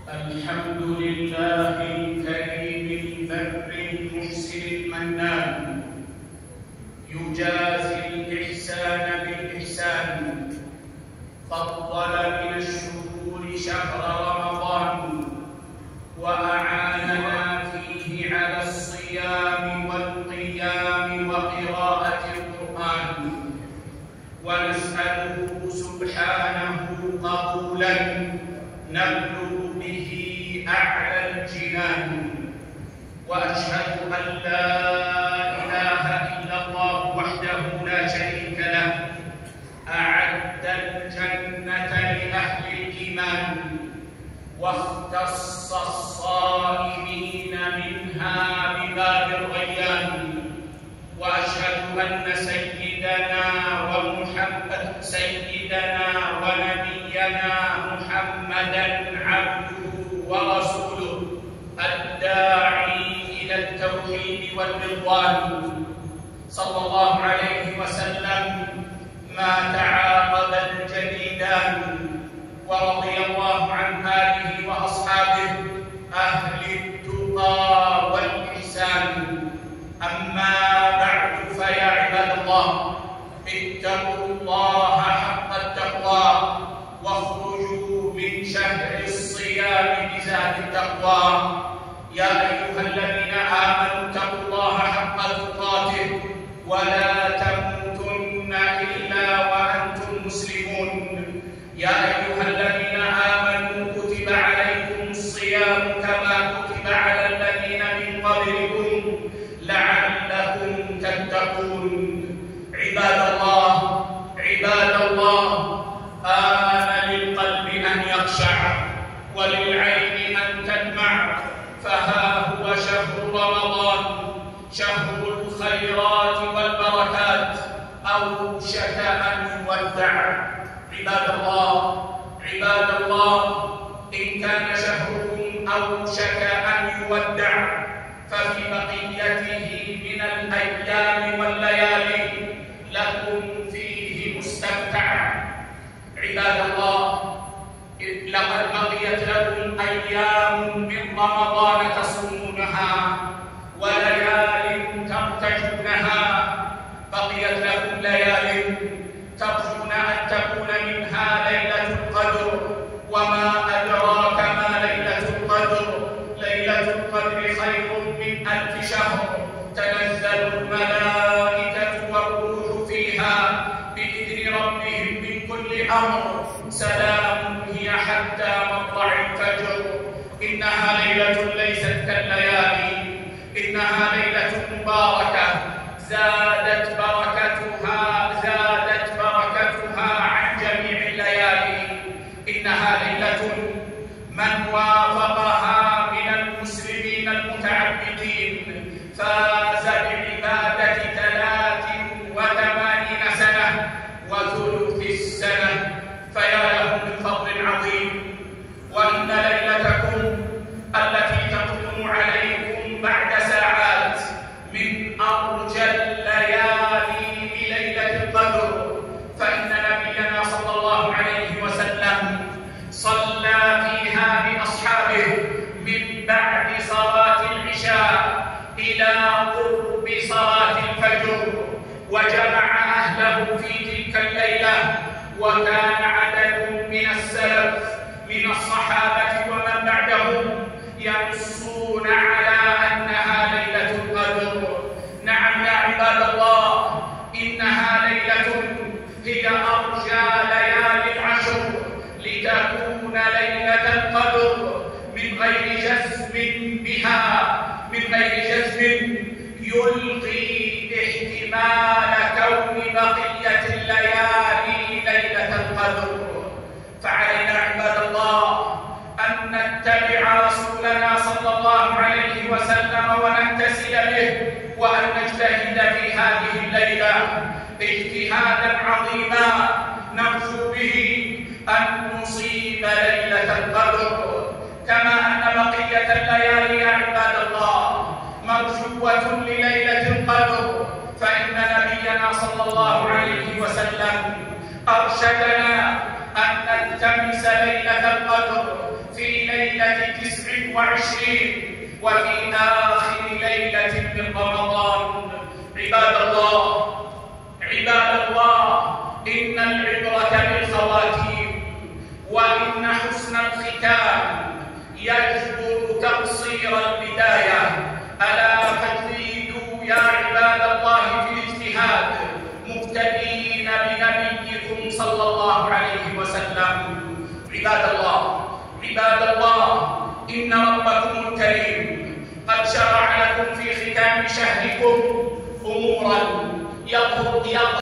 الحمد لله الكريم البر المحسن المنان، يجازي الإحسان بالإحسان. فضل من الشهور شهر رمضان، وأعاننا فيه على الصيام والقيام وقراءة القرآن، ونسأله سبحانه قبولا نبلغ به أعلى الجنان. وأشهد أن لا إله إلا الله وحده لا شريك له، أعد الجنة لأهل الإيمان، واختص الصائمين منها بباب الريان. وأشهد أن سيدنا ونبينا محمدًا عبده ورسوله، الداعي إلى التوحيد والرضوان، صلى الله عليه وسلم. ما تعاقب الجديدان، ورضي الله عن آله وأصحابه أهل التقى والإحسان. أما بعد، فيا عباد الله، اتقوا الله حق التقوى، واخرجوا من شهر الصيام بزاد التقوى. يا أيها الذين آمنوا اتقوا الله حق تقاته، ولا تموتن إلا وأنتم مسلمون. يا أيها الذين آمنوا كتب عليكم الصيام كما كتب على الذين من قبلكم لعلكم تتقون. عباد الله، آن للقلب أن يخشع، وللعين أن تدمع. فها هو شهر رمضان، شهر الخيرات والبركات، أوشك أن يودع. عباد الله، إن كان شهركم أوشك أن يودع، ففي بقيته من الأيام والليالي لكم فيه مستمتع. عباد الله، لقد بقيت لكم أيام من رمضان تصومونها، وليال ترتجونها. بقيت لكم ليال ترجون أن تكون منها ليلة القدر، وما أدراك ما ليلة القدر. ليلة القدر خير من 1000 شهر، تنزل الملائكة والروح فيها بإذن ربهم من كل أمر، سلام هي حتى مطلع الفجر. إنها ليلة ليست كالليالي، إنها ليلة مباركة زادت بركتها عن جميع الليالي. إنها ليلة من وافقها من المسلمين المتعبدين فاز بعبادة 83 سنة وثلث السنة، فيا له من فضل عظيم. وإن ليلتكم التي تقدم عليكم بعد ساعات من أرجى الليالي لليلة القدر، فإن نبينا صلى الله عليه وسلم صلى فيها بأصحابه من بعد صلاة العشاء إلى قرب صلاة الفجر، وجمع أهله في تلك الليلة. وكان عدد من السلف من الصحابة ومن بعدهم ينصون على أنها ليلة القدر. نعم يا عباد الله، إنها ليلة هي أرجى ليالي العشر، لتكون ليلة القدر من غير جزم بها، من غير جزم يلغي احتمال كون بقية الليالي ليلة القدر. فعلينا عباد الله أن نتبع رسولنا صلى الله عليه وسلم ونمتثل به، وأن نجتهد في هذه الليلة اجتهادا عظيما نرجو به أن نصيب ليلة القدر، كما أن بقية الليالي يا عباد الله مرجوة لليلة القدر. فإن نبينا صلى الله عليه وسلم أرشدنا أن نلتمس ليلة القدر في ليلة ليلة 29 وفي آخر ليلة من رمضان. عباد الله، إن العبرة بالخواتيم، وإن حسن الختام يجبر تقصير البداية. ألا فاجتهدوا يا عباد الله في الاجتهاد، مقتدين بنبيكم صلى الله عليه وسلم. عباد الله، إن ربكم الكريم قد شرع لكم في ختام شهركم أمورا يقضي